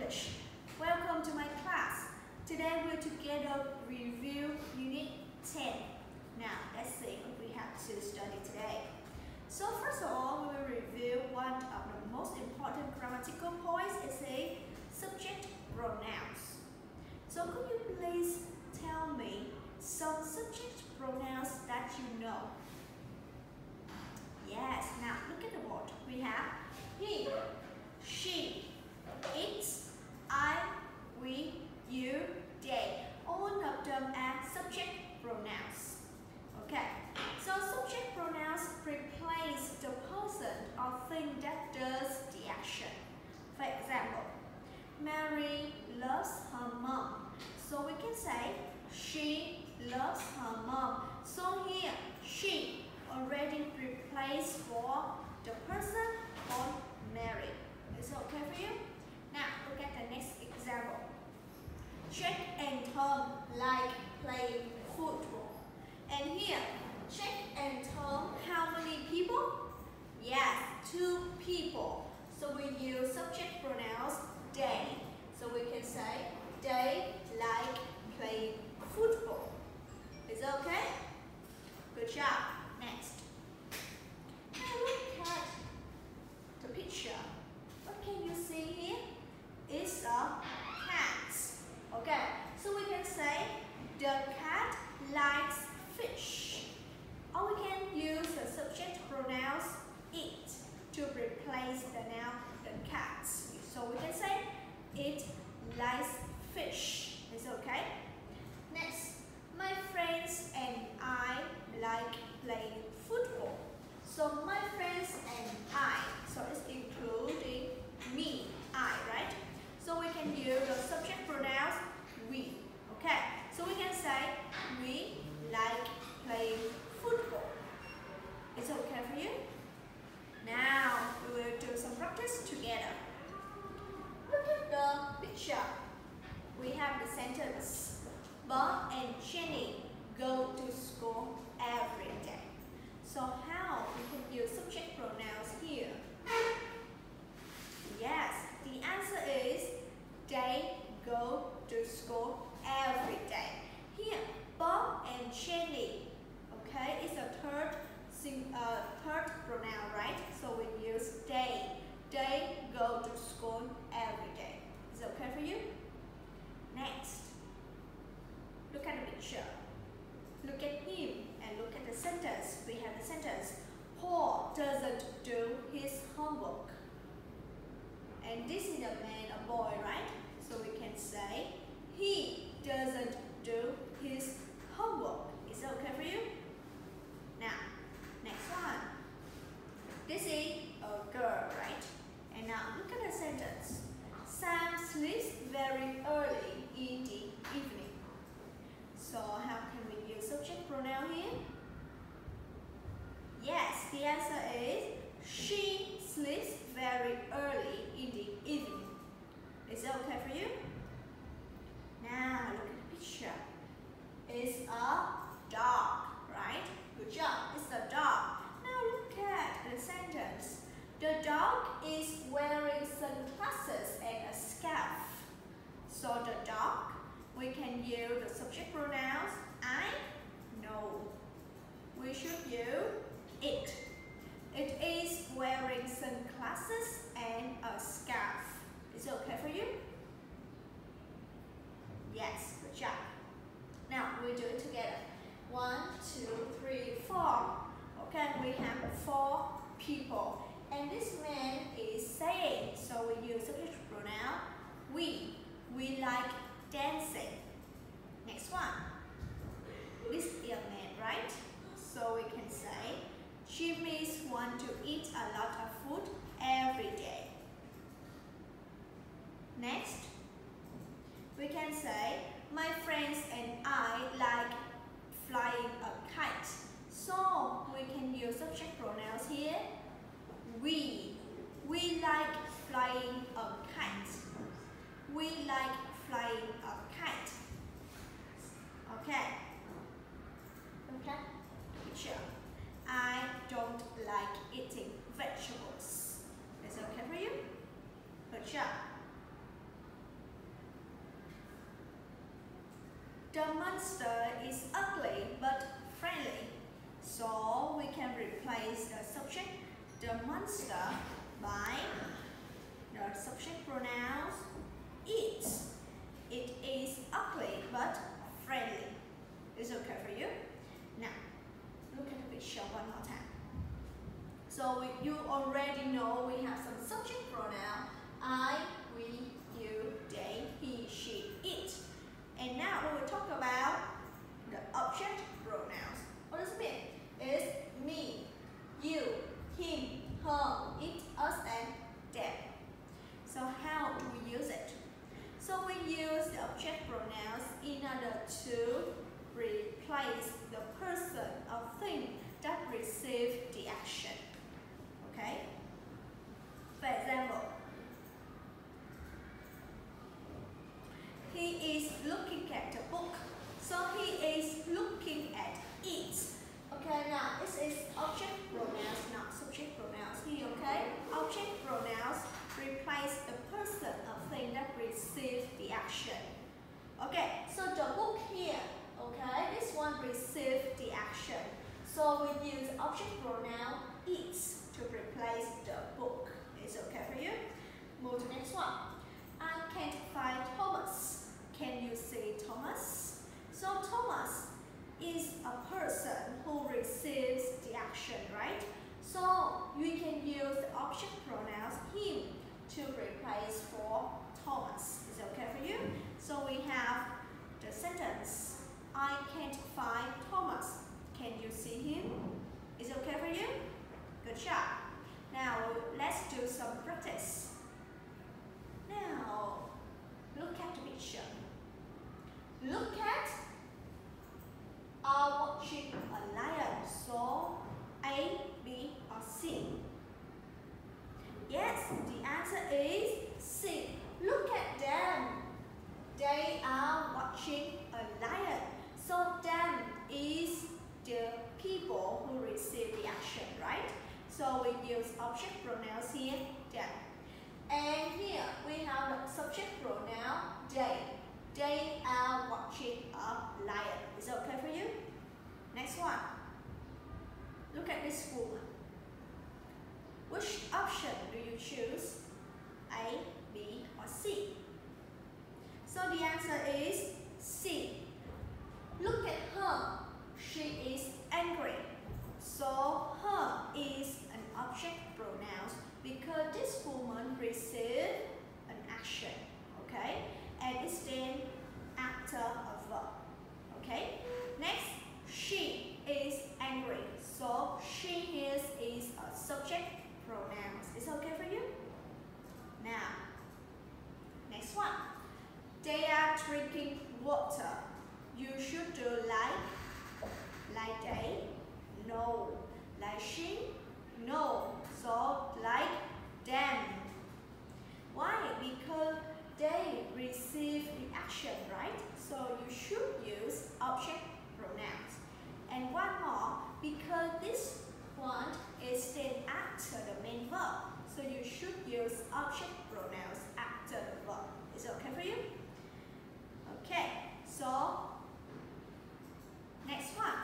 language. Welcome to my class. Today we'll together review Unit 10. Now let's see what we have to study today. So first of all, we will review one of the most important grammatical points is a subject pronouns. So could you please tell me some subject pronouns that you know? Yes, now look at the board. We have he, she, it, I, we, you, they. All of them are subject pronouns. Okay, so subject pronouns replace the person or thing that does the action. For example, Mary loves her mom. So we can say she loves her mom. So here, she already replaced for the person called Mary. Is it okay for you? Now look at the next example. Jack and Tom like playing football. And here, Jack and Tom, how many people? Yes, 2 people. So we use subject pronouns they. So we can say they like playing football. Is it okay? Good job. Next. Now look at the picture. What can you see here? It's a cat. Okay, so we can say the cat likes fish. Or we can use the subject pronouns it to replace the noun the cat. So we can say it likes fish. Is it okay? Next, my friends and I like playing football. So my friends and I, so it's including me, I, right? So we can use the subject pronouns we. Okay, so we can say we like playing football. Is it okay for you? Now we will do some practice together. Look at the picture. We have the sentence. Bob and Jenny go to school every day. So how we can use subject pronouns here? Yes, the answer is they go to school every day. Here, Bob and Jenny. Okay, it's a third pronoun, right? So we use they. They go to school every day. Is it okay for you? Next, look at the picture. Look at him and look at the sentence. We have the sentence. Paul doesn't do his homework. And this is a man, a boy, right? So we can say he doesn't do his homework. Is it okay for you? Now, next one. This is a girl, right? And now look at the sentence. Sam sleeps very early in the evening. So how can we use subject pronoun here? Yes, the answer is she sleeps very early in the evening. Is it okay for you? Now look at the picture. It's a dog, right? Good job. It's a dog. Now look at the sentence. The dog is wearing sunglasses and a scarf. So the dog, we can use the subject pronouns I, no. We should use it. It is wearing sunglasses and a scarf. Is it okay for you? Yes, good job. Now we do it together. 1, 2, 3, 4. Okay, we have 4 people. And this man is saying, so we use subject pronoun we. We like dancing. Next one. This is a man, right? So we can say, Jimmy's want to eat a lot of food every day. Next, we can say, my friends and I like flying a kite. So we can use subject pronouns here. We like flying a kite. We like flying a kite. Okay. Okay. Picture. I don't like eating vegetables. Is it okay for you? Good job. the monster is ugly but friendly. So we can replace the subject, the monster, by the subject pronouns it. It is ugly but friendly. Is okay for you? Now, look at the picture one more time. So you already know we have some subject pronoun. I, we, you, they, he, she, it. And now we will talk about the object pronouns. What does it mean? It's me, you, him, her, it, us, and them. So how do we use it? So we use the object pronouns in order to replace the person or thing that received the action. Okay? For example, he is looking at the book. So he is looking at it. Okay, now this is object pronouns, not subject pronouns here, okay? Object pronouns replace the person or thing that received the action. Okay, so the book here, okay, this one received the action. So we use object pronoun it to replace the book. Is okay for you? Move to the next one. I can't find Thomas. Can you see Thomas? So Thomas is a person who receives the action, right? So we can use the object pronouns him to replace for Thomas. Is it okay for you? So we have the sentence, I can't find Thomas. Can you see him? Is it okay for you? Good job. Now let's do some practice. Now look at the picture. Look at watching a lion. So A, B, or C? Yes, the answer is C. Look at them. They are watching a lion. So them is the people who receive the action, right? So we use object pronouns here, them. And here we have the subject pronoun they. They are watching a lion. Is it okay for you? Next one. Look at this woman. Which option do you choose? A, B, or C? So the answer is C. Look at her. She is angry. So her is an object pronoun because this woman received an action. Okay? And it's then after a verb. Okay? Next, she is angry. So she is a subject pronoun. Is it okay for you? Now, next one. They are drinking water. You should do like they, no. Like she, no. So like them. Why? Because they receive the action, right? So you should use object pronouns. And one more, because this one is then after the main verb. So you should use object pronouns after the verb. Is it okay for you? Okay, so next one.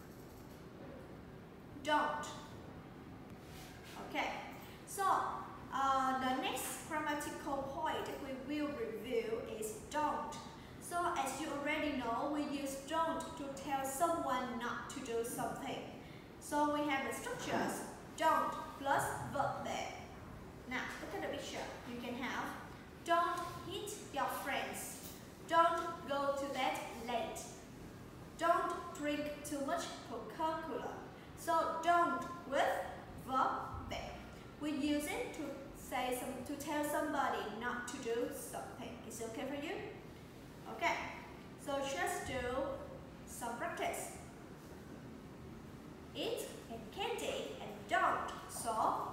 Don't. Okay, so the next grammatical point we will review is don't. So as you already know, we use don't to tell someone not to do something. So we have the structures, don't plus verb there. Now look at the picture. You can have don't hit your friends. Don't go to bed late. Don't drink too much Coca-Cola. So don't with verb there. We use it to tell somebody not to do something. Is it okay for you? Okay. So just do some practice. Eat and candy and don't. So